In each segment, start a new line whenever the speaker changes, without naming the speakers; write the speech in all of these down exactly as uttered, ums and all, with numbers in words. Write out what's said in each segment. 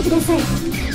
でください。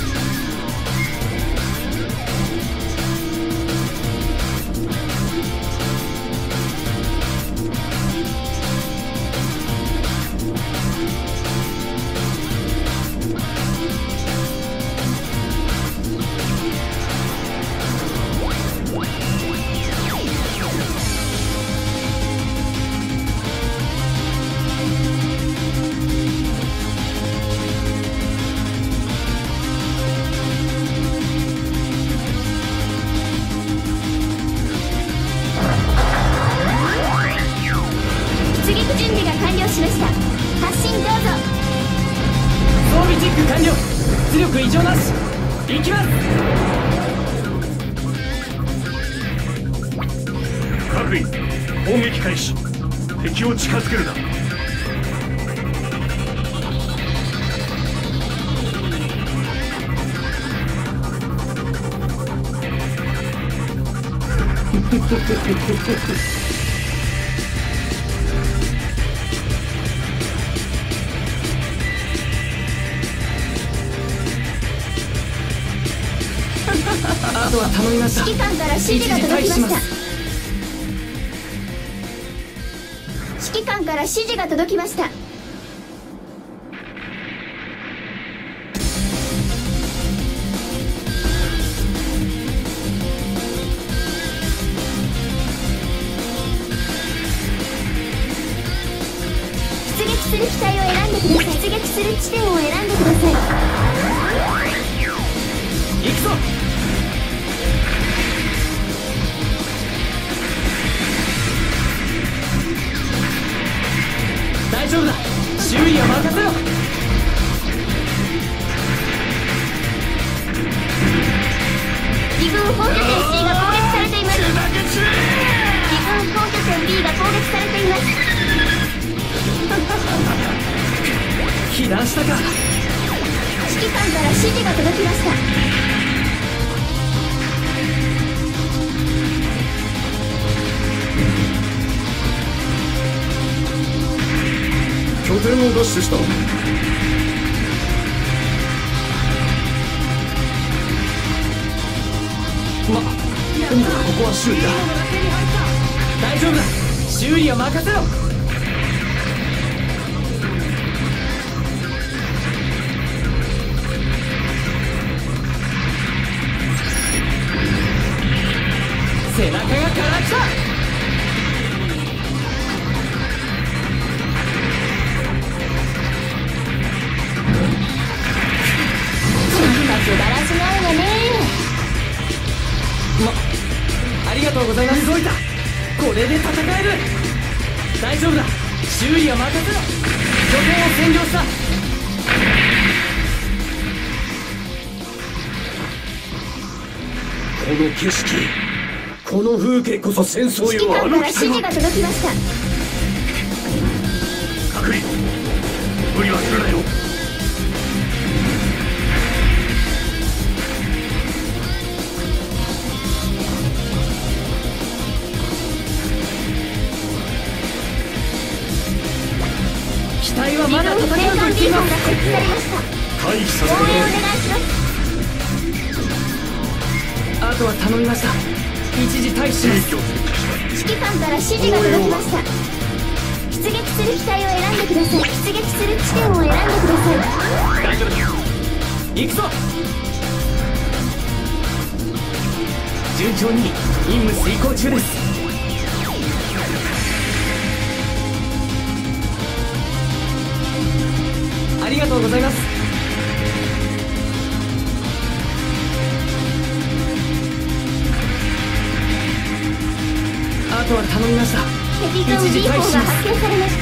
敵を近づけるな。
あとは頼みました。
指揮官から指示が届きました。指揮官から指示が届きました。出撃する機体を選んでください。出撃する地点を選んでください。
行くぞ。大丈夫だ、周囲は任せろ。
自軍本拠点 C が攻撃されています。自軍本拠点 B が攻撃されています。
被弾したか。
指揮官から指示が届きました。
拠点を奪取した。
ま、とにかくここは修理だ。大丈夫だ、修理は任せろ。背中がから来た。
素晴らしないわね。
ま、ありがとうございます。動いた。これで戦える。大丈夫だ、修理は任せろ。拠点を占領した。
この景色、この風景こそ戦争よ。
指揮官から指示が届きました。
隔離、無理はするなよ。
機体はまだ戦うと言っています。
回避させて
応援お願いします。
あとは頼みました。一時退避します。
指揮官から指示が届きました。出撃する機体を選んでください。出撃する地点を選んでください。
大丈夫です。行くぞ。順調に任務遂行中です。ありがとうございます。あとは頼みました。
敵艦 B 砲が発見されました。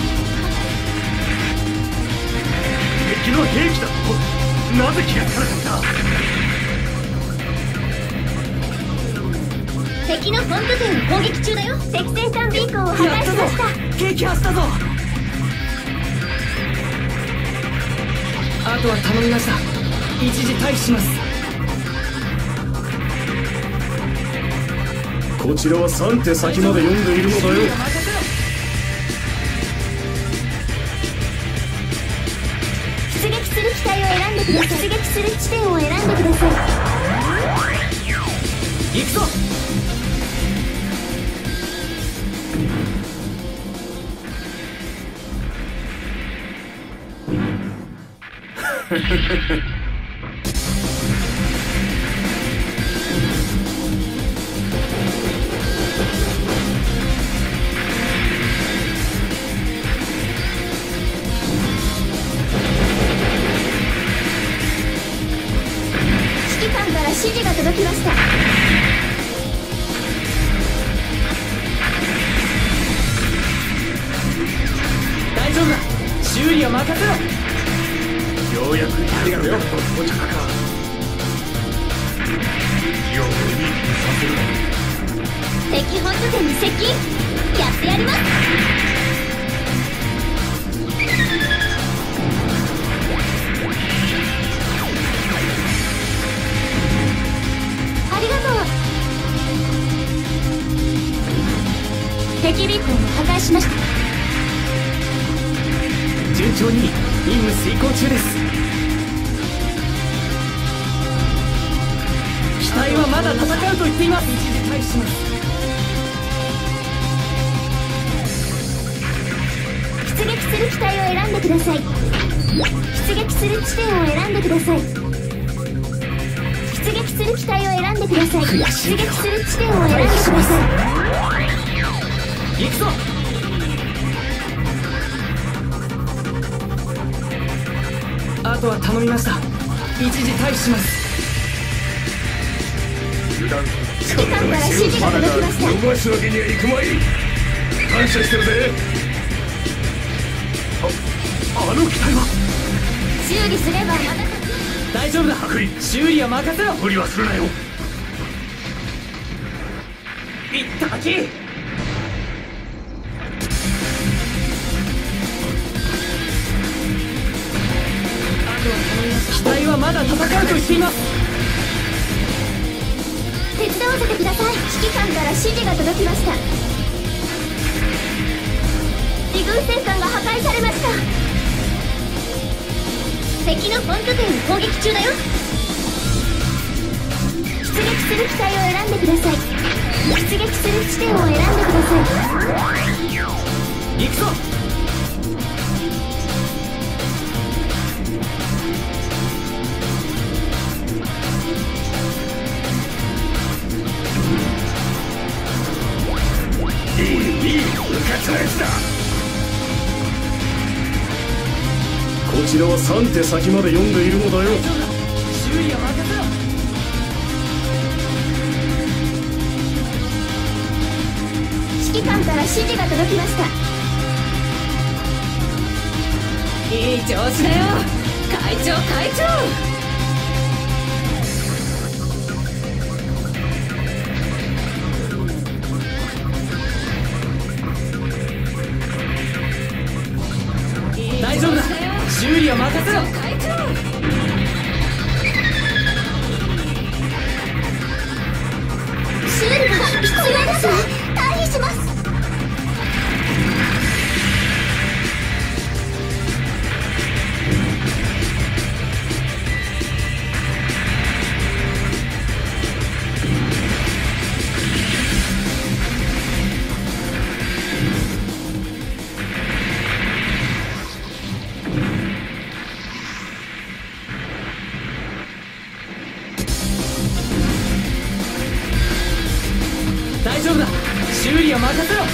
敵の兵器だと。なぜ気がつかなかった。
敵の本拠点を攻撃中だよ。敵戦艦 B 砲を破壊しました。
撃破したぞ。あとは頼みました。一時退避します。
こちらはさん手先まで読んでいるのだよ。
出撃する機体を選んでくだださい。出撃する地点を選んでください。
行くぞ。
指揮官から指示が届きました。
大丈夫だ。修理は任せろ。
ようやく光が到着か。気を無にさせるな。
敵本拠点に接近。やってやります。ありがとう。敵ビーコンを破壊しました。
順調に任務遂行中です。機体はまだ戦うと言っています。一時退避します。
出撃する機体を選んでください。出撃する地点を選んでください。出撃する機体を選んでください。出撃する地点を選んでください。
行くぞ。あとは頼みました。一時退避します。
油断
指揮官から指示が届きました。
逃すわけにはいくまい。感謝してるぜ。あ、あの機体は
修理すればまた。
大丈夫だ。修理は任せろ。
無理はするなよ。
いっただき。機体はまだ戦うと言っています。
手伝わせてください。指揮官から指示が届きました。自軍戦艦が破壊されました。敵の本拠点を攻撃中だよ。出撃する機体を選んでください。出撃する地点を選んでください。
行くぞ。
いいいい、部活のやつだ。こちらはさん手先まで読んでいるのだよ。
修理は任せろ。
指揮官から指示が届きました。
いい調子だよ会長会長。
大丈夫だ。修理は任せろ。
会長
修理が必要です。退避します。
大丈夫だ。修理は任せろ。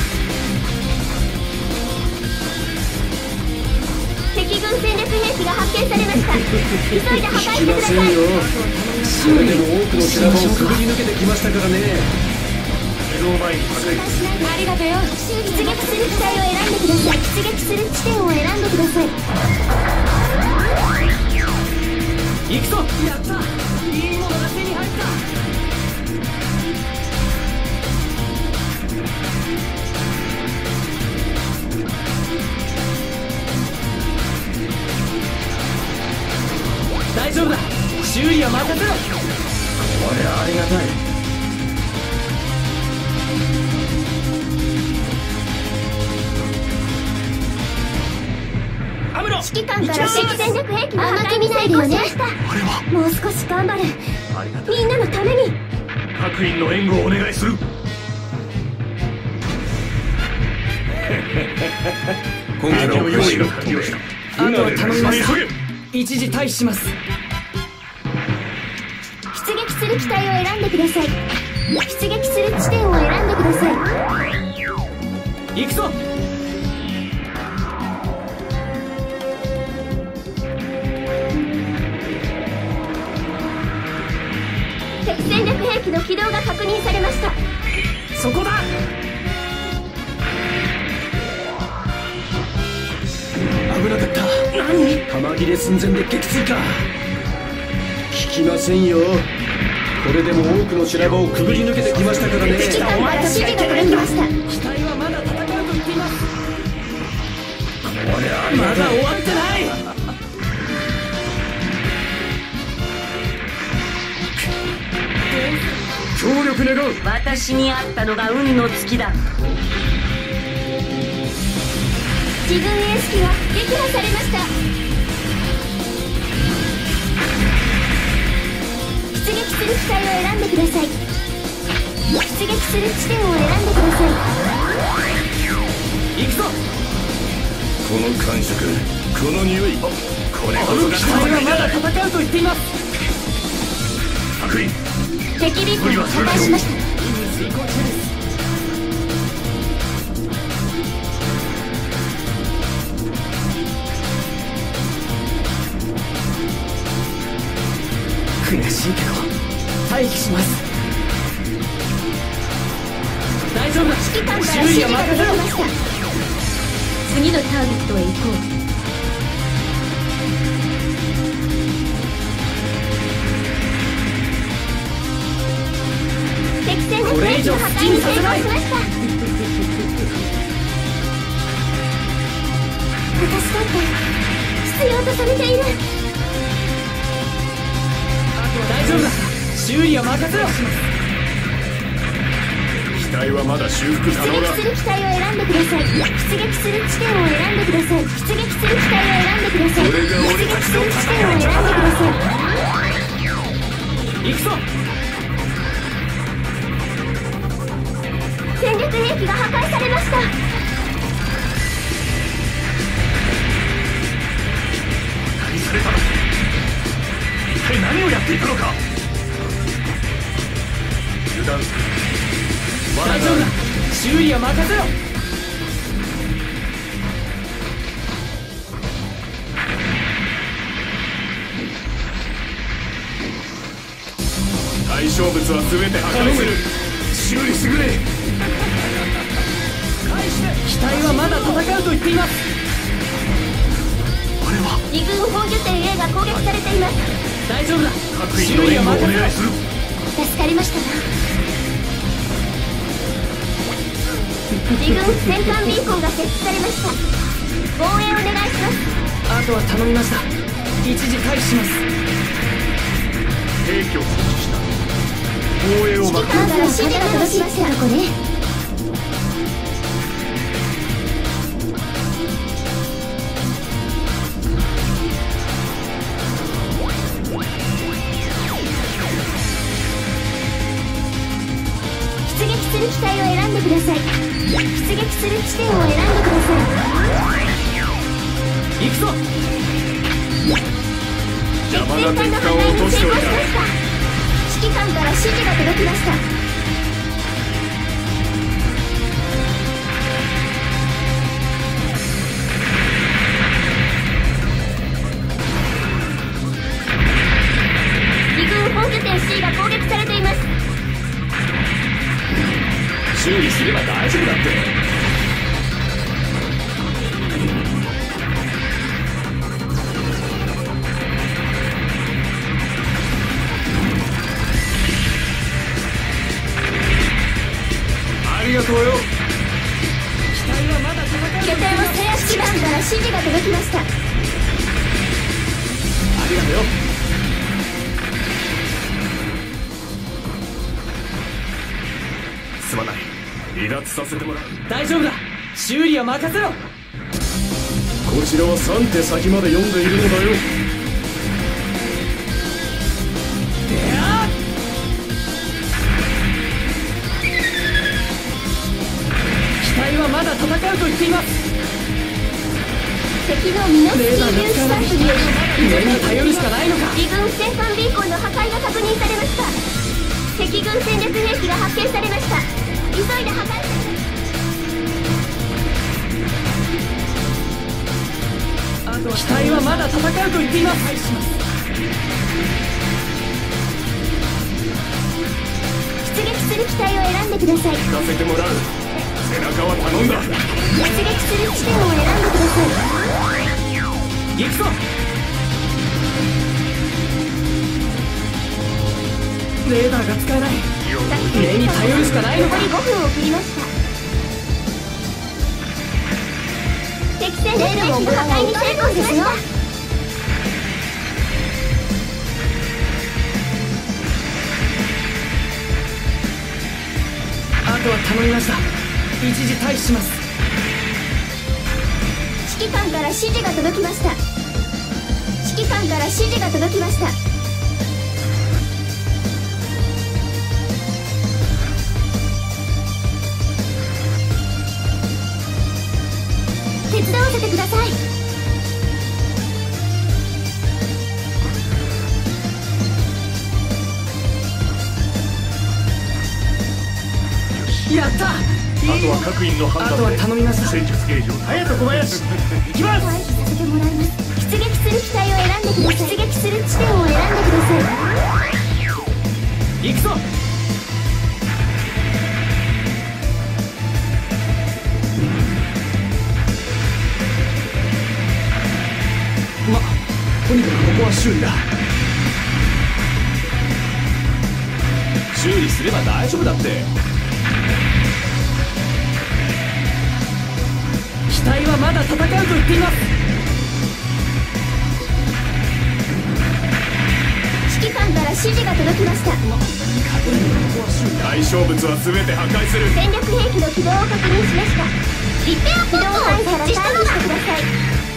敵軍戦略兵器が発見されました。急いで破壊してください。
それでも多くの修羅場をくぐり抜けてきましたからね。目の前に破壊。
ありがとよ。
出撃する機体を選んでください。出撃する地点を選んでください。
行くぞ。やった。いいものが手に入った。大丈夫だ。修理は任せろ。
これはありがたい。
アムロ、
指揮官から指揮戦略兵器の破壊に成功しました。もう少し頑張る。
ありがたい。
みんなのために。
各員の援護をお願いする。
今回の
用意が完了した。
あとは頼みました
急げ。
一時退避します。
出撃する機体を選んでください。出撃する地点を選んでください。
行くぞ。
敵戦略兵器の起動が確認されました。
そこだ。危なかった。
何？
弾切れ寸前で撃墜か。聞きませんよ。これでも多くの修羅場をくぐり抜けてきましたからね。
指揮官から指示が届きました。
機体はまだ戦うと言っています。これはまだ終わってない。
協力願う。
私にあったのが運の尽きだ。
自分演式が撃破されました。出撃する機体を選んでください。出撃する地点を選んでください。
行くぞ。
この感触、この匂い、これこそが
機体はまだ戦うと言っています。
各員、
敵ビーコンを破壊しました。
遂行中です。悔しいけど退避します。大丈夫だ。
指揮官から
修
指示が
理は任せろ。
届きました。次のターゲットへ行こう。敵戦の兵器の破壊に成功しました。私だって必要とされている。
大丈夫だ。修理は任せろ。
機体はまだ修復可能だ。
出撃する機体を選んでください。出撃する地点を選んでください。出撃する機体を選んでください。
これが俺たちの
出撃する地点を選んでください。
行くぞ。
戦略兵器が破壊されました。
何されたの？一体何をやっていたのか。油断する。
大丈夫だ。修理は任せろ。
対象物は全て破壊する。修理してくれ。
機体はまだ戦うと言っています。
あれは
二軍防御点 A が攻撃されています。
大丈夫だ。
各員の
修理
援護をお
は任せろ。
願いする。
助かりましたわ。二軍戦艦ビーコンが設置されました。防衛お願いします。
あとは頼みました。一時退避します。
兵器を設置した。防衛を
指揮
任
官から指示が届きました。これ出撃する機体を選んでください。出撃する地点を選んでください。
行くぞ。
邪魔な
敵
敵艦
艦の破壊
を落としておい
に成功しましたた。指揮官から指示が届きました。二軍本拠点 C が攻撃されています。
修理すれば大丈夫だって。ありがとうよ。
機体はまだ戦う。
拠点を制圧。指揮官から指示が届きました。
ありがとうよ。
すまない。離脱させてもらう。
大丈夫だ。修理は任せろ。
こちらはさん手先まで読んでいるのだよ。
機体はまだ戦うと言っています。
敵のミノフスキー粒子散布により
上に頼るしかないのか。
自軍戦艦ビーコンの破壊が確認されました。敵軍戦略兵器が発見されました。急いで破壊。
機体はまだ戦うと言っています。
出撃する機体を選んでください。
行かせてもらう。背中は頼んだ。
出撃する地点を選んでください。
行くぞ。レーダーが使えない。目に頼るしかないのか。
残りごふんを切りました。敵戦略兵器の破壊に成功しました。
あとは頼みました。一時退避します。
指揮官から指示が届きました。指揮官から指示が届きました。手伝わせてください。
やった。
あとは各員の判
あとは
断で
頼みました。
戦術形状。
隼人小林行きます。
退避させてもらいます。出撃する機体を選んでください。出撃する地点を選んでください。
行くぞ。ま、とにかくここは修理だ。修理すれば大丈夫だって。機体はまだ戦うと言っています。
指揮官から指示が届きました。
対象物は全て破壊する。
戦略兵器の起動を確認しました。リペアポットを設置したのだ。してください。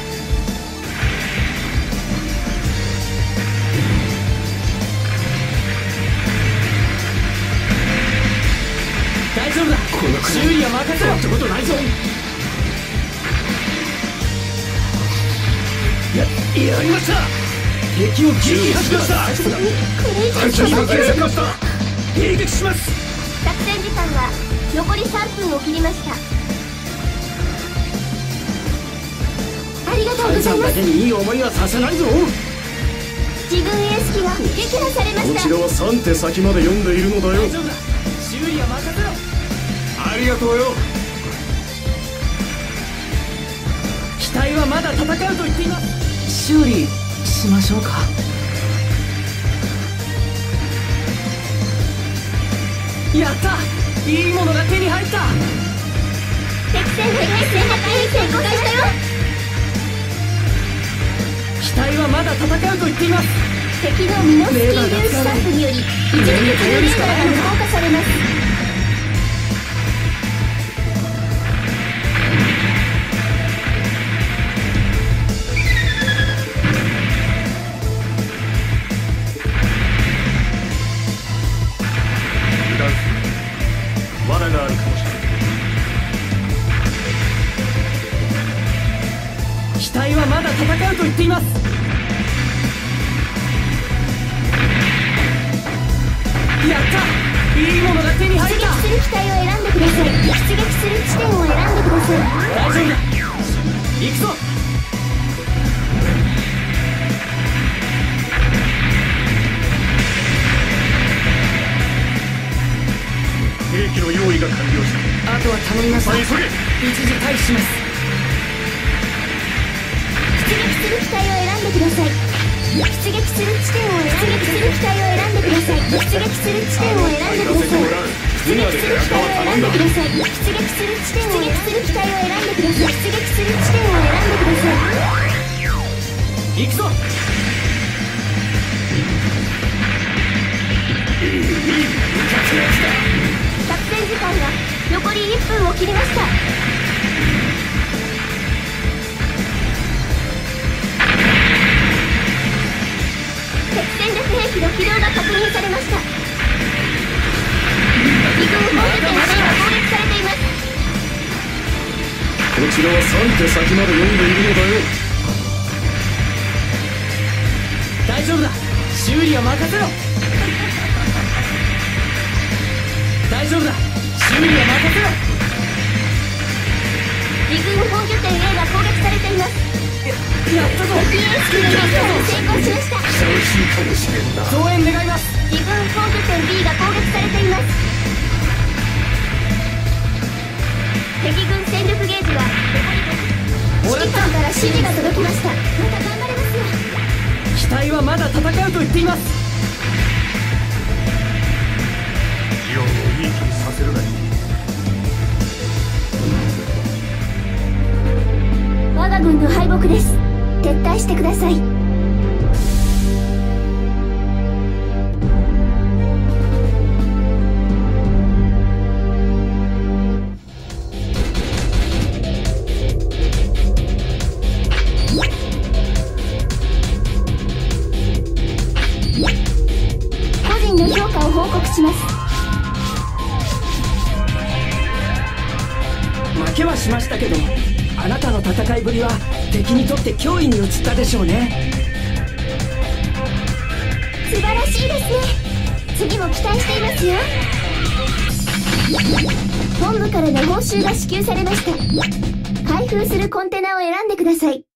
大丈夫だ。この修理は任せろってことないぞ。や、やりました。敵を撃破しました。大丈夫だ。
これ以上
敵を撃破した。迎撃します。
作戦時間が残りさんぷんを切りました。ありがとうございます。
だけにいい思いはさせないぞ。
自軍エース機が撃破されました。
こちらはさん手先まで読んでいるのだよ。
大丈夫だ。修理は任せろ。
ありがとうよ。
機体はまだ戦うと言っています。修理しましょうか。やった。いいものが手に入った。
敵戦兵器戦略兵器成功したよ。
機体はまだ戦うと言っています。
敵のミノフスキー粒子散布により一時的にレーダーが無効化されます。
油断する。罠があるかもしれない。
機体はまだ戦うと言っています。やった。いいものが手に入った。
出撃する機体を選んでください。出撃する地点を選んでください。
大丈夫だ。行くぞ。
兵器の用意が完了した。
あとは頼みました。
急げ。
一時退避します。
出撃する機体を選んでください。出撃する地点を選んで出撃する機体を選んでください。出撃する地点を選んでください。出撃する機体を選んでください。出撃する地点を出撃する機体を選んでください。出撃する地点を選んでください。
行くぞ。
作戦時間が残りいっぷんを切りました。 兵器の起動が確認されました。敵軍本拠点 C が攻撃されています。
こちらはさん手先まで読んでいるのだよ。
大丈夫だ、修理は任せろ。大丈夫だ、修理は任せろ。
敵軍本拠点 A が攻撃されています。
やったぞ。
敵 エー 式の撃破に成功しました。
ふさわしいかもしれんな。
増援願います。
敵軍本拠点 B が攻撃されています。敵軍戦力ゲージは指揮官から指示が届きました。また頑張れますよ。
機体はまだ戦うと言っています。
ジオンをいい気にさせるなよ。
我が軍の敗北です。撤退してください。個人の評価を報告します。
負けはしましたけど、あなたの戦いぶりは敵にとって脅威に移ったでしょうね。
素晴らしいですね。次も期待していますよ。本部からの報酬が支給されました。開封するコンテナを選んでください。